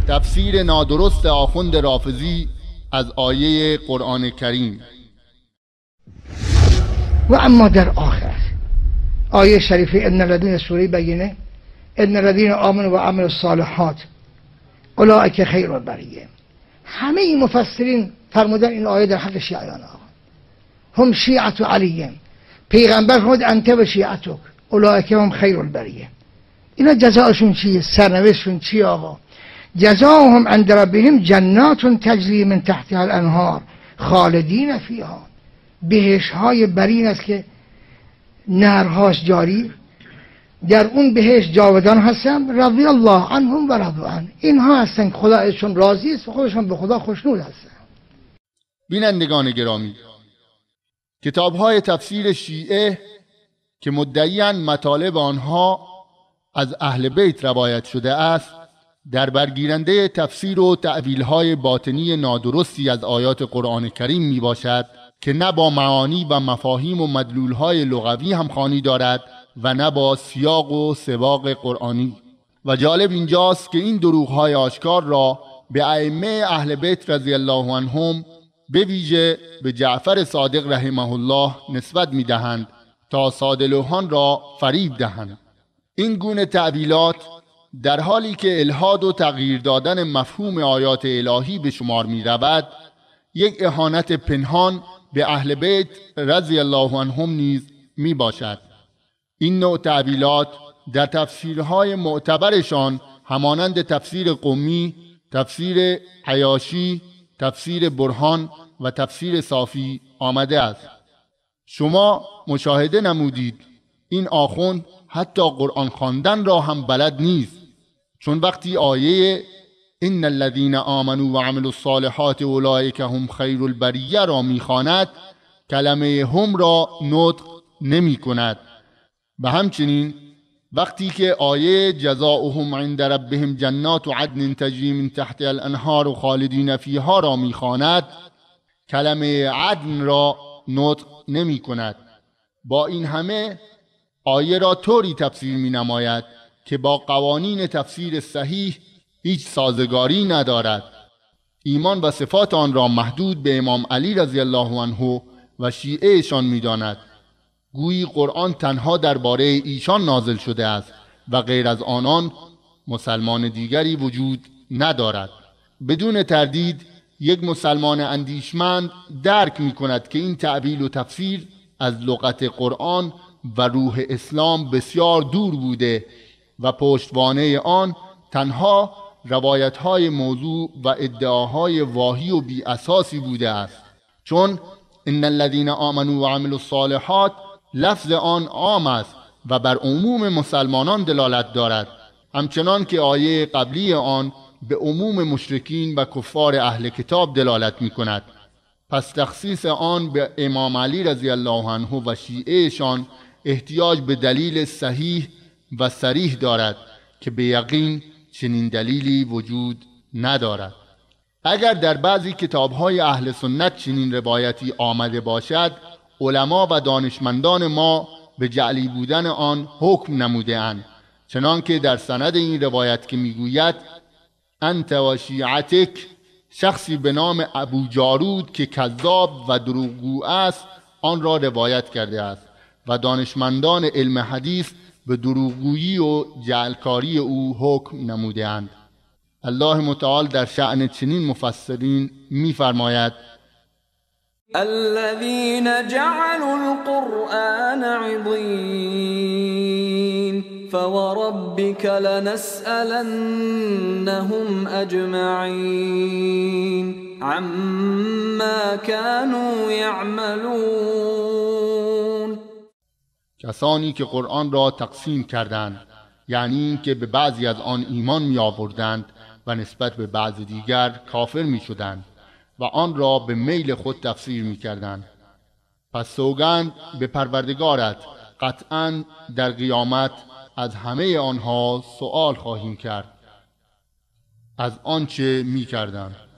تفسیر نادرست آخوند رافضی از آیه قرآن کریم. و اما در آخر آیه شریفه ان الذین، سوره بینه، ان الذین آمنوا و عملوا الصالحات اولئک خیر البریه. همه این مفسرین فرمودن این آیه در حق شیعیان آقا، هم شیعت علیه، پیغمبر فرمود انت و شیعتک اولئک هم خیر البریه. اینا جزاشون چیه؟ سرنوشتشون چیه آقا؟ جزاهم عند ربهم جنات تجری من تحتها الانهار خالدین فیها. بهشت های برین است که نهرهاش جاری، در اون بهشت جاودان هستن. رضی الله عنهم و رضوا عنه. اینها هستن خدا ازشون راضی است و خودشون به خدا خوشنود هستن. بینندگان گرامی، کتاب‌های تفسیر شیعه که مدعیاً مطالب آنها از اهل بیت روایت شده است، در برگیرنده تفسیر و تأویل‌های باطنی نادرستی از آیات قرآن کریم می باشد که نه با معانی و مفاهیم و مدلول‌های لغوی همخوانی دارد و نه با سیاق و سواق قرآنی. و جالب اینجاست که این دروغ‌های آشکار را به ائمه اهل بیت رضی الله عنهم، به ویژه به جعفر صادق رحمه الله نسبت می‌دهند تا ساده‌لوحان را فریب دهند. این گونه تعبیلات در حالی که الحاد و تغییر دادن مفهوم آیات الهی به شمار می رود، یک اهانت پنهان به اهل بیت رضی الله عنهم نیز می باشد. این نوع تعبیلات در تفسیرهای معتبرشان همانند تفسیر قمی، تفسیر عیاشی، تفسیر برهان و تفسیر صافی آمده است. شما مشاهده نمودید این آخوند حتی قرآن خواندن را هم بلد نیست، چون وقتی آیه ان الذین آمنوا و عملوا الصالحات اولئک هم خیر البریه را میخواند، کلمه هم را نطق نمی کند. و همچنین وقتی که آیه جزاؤهم عند ربهم جنات عدن تجری من تحتها الانهار خالدین فیها را میخواند، کلمه عدن را نطق نمی کند. با این همه آیه را طوری تفسیر می نماید که با قوانین تفسیر صحیح هیچ سازگاری ندارد. ایمان و صفات آن را محدود به امام علی رضی الله عنه و شیعهشان می داند. گویی قرآن تنها درباره ایشان نازل شده است و غیر از آنان مسلمان دیگری وجود ندارد. بدون تردید یک مسلمان اندیشمند درک می کند که این تعبیل و تفسیر از لغت قرآن و روح اسلام بسیار دور بوده و پشتوانه آن تنها روایت‌های موضوع و ادعاهای واهی و بی اساسی بوده است. چون ان الذین آمنوا و عملوا الصالحات لفظ آن عام است و بر عموم مسلمانان دلالت دارد، همچنان که آیه قبلی آن به عموم مشرکین و کفار اهل کتاب دلالت می کند. پس تخصیص آن به امام علی رضی الله عنه و شیعهشان احتیاج به دلیل صحیح و صریح دارد که به یقین چنین دلیلی وجود ندارد. اگر در بعضی کتاب‌های اهل سنت چنین روایتی آمده باشد، علما و دانشمندان ما به جعلی بودن آن حکم نموده‌اند، چنانکه در سند این روایت که میگوید انت و شیعتک، شخصی به نام ابو جارود که کذاب و دروغگو است آن را روایت کرده است و دانشمندان علم حدیث به دروغگویی و جعلکاری او حکم نموده‌اند. الله متعال در شأن چنین مفسرین می‌فرماید الذين جعلوا القرآن عضين فوربك لنسألنهم أجمعين عما كانوا يعملون. کسانی که قرآن را تقسیم کردند، یعنی این که به بعضی از آن ایمان می آوردند و نسبت به بعض دیگر کافر می شدند و آن را به میل خود تفسیر می کردند. پس سوگند به پروردگارت، قطعاً در قیامت از همه آنها سؤال خواهیم کرد از آنچه می کردند.